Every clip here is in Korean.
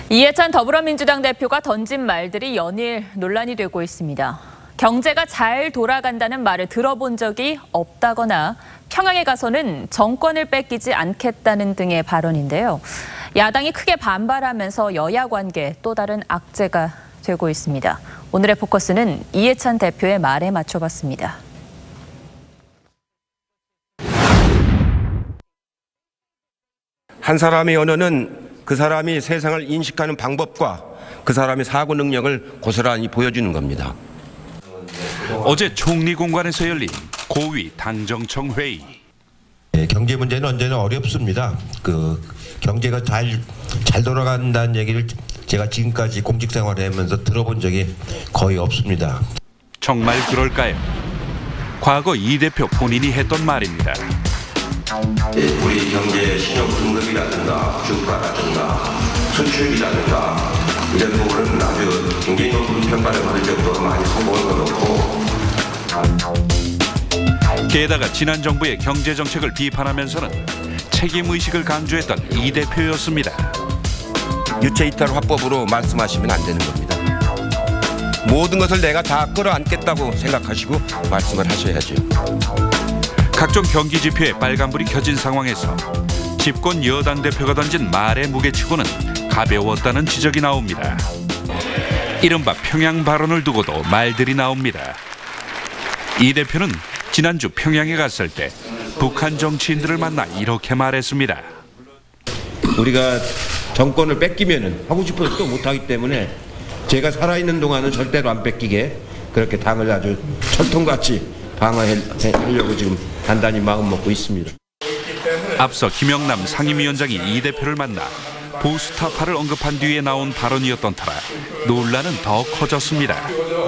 이해찬 더불어민주당 대표가 던진 말들이 연일 논란이 되고 있습니다. 경제가 잘 돌아간다는 말을 들어본 적이 없다거나 평양에 가서는 정권을 뺏기지 않겠다는 등의 발언인데요. 야당이 크게 반발하면서 여야 관계에 또 다른 악재가 되고 있습니다. 오늘의 포커스는 이해찬 대표의 말에 맞춰봤습니다. 한 사람의 언어는 그 사람이 세상을 인식하는 방법과 그 사람의 사고 능력을 고스란히 보여주는 겁니다. 어제 총리공관에서 열린 고위 당정청 회의. 경제 문제는 언제나 어렵습니다. 경제가 잘 돌아간다는 얘기를 제가 지금까지 공직 생활하면서 들어본 적이 거의 없습니다. 정말 그럴까요? 과거 이 대표 본인이 했던 말입니다. 우리 경제 신용 등급이라든가 주가라든가 수출이라든가 이런 부분은 아주 굉장히 높은 평가를 받을 정도로 많이 성공을 거뒀고, 게다가 지난 정부의 경제 정책을 비판하면서는 책임 의식을 강조했던 이 대표였습니다. 유체이탈 화법으로 말씀하시면 안 되는 겁니다. 모든 것을 내가 다 끌어안겠다고 생각하시고 말씀을 하셔야죠. 각종 경기 지표에 빨간불이 켜진 상황에서 집권 여당 대표가 던진 말의 무게치고는 가벼웠다는 지적이 나옵니다. 이른바 평양 발언을 두고도 말들이 나옵니다. 이 대표는 지난주 평양에 갔을 때 북한 정치인들을 만나 이렇게 말했습니다. 우리가 정권을 뺏기면은 하고 싶어도 또 못하기 때문에 제가 살아있는 동안은 절대로 안 뺏기게 그렇게 당을 아주 철통같이 방어하려고 지금 단단히 마음 먹고 있습니다. 앞서 김영남 상임위원장이 이 대표를 만나 보수타파를 언급한 뒤에 나온 발언이었던 터라 논란은 더 커졌습니다.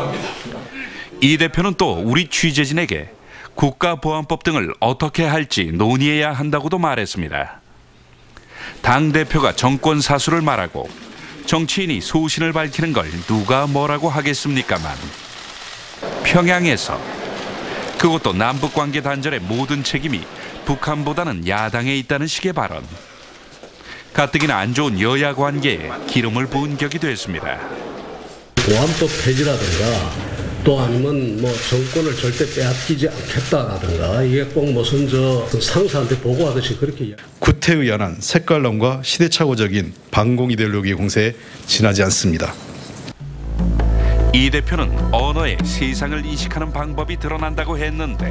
이 대표는 또 우리 취재진에게 국가보안법 등을 어떻게 할지 논의해야 한다고도 말했습니다. 당대표가 정권 사수를 말하고 정치인이 소신을 밝히는 걸 누가 뭐라고 하겠습니까만, 평양에서 그것도 남북관계 단절의 모든 책임이 북한보다는 야당에 있다는 식의 발언. 가뜩이나 안 좋은 여야 관계에 기름을 부은 격이 됐습니다. 보안법 폐지라든가 또 아니면 정권을 절대 빼앗기지 않겠다라든가 이게 꼭 무슨 상사한테 보고하듯이 그렇게 구태의연한 색깔론과 시대착오적인 반공 이데올로기 공세에 지나지 않습니다. 이 대표는 언어에 세상을 인식하는 방법이 드러난다고 했는데,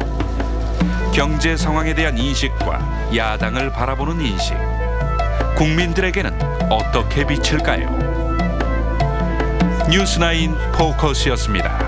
경제 상황에 대한 인식과 야당을 바라보는 인식, 국민들에게는 어떻게 비칠까요? 뉴스9 포커스였습니다.